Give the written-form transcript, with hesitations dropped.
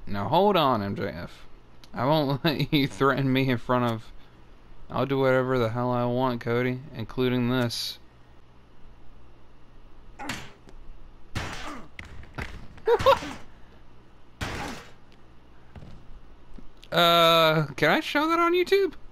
Now hold on, MJF. I won't let you threaten me in front of... I'll do whatever the hell I want, Cody, including this. Can I show that on YouTube?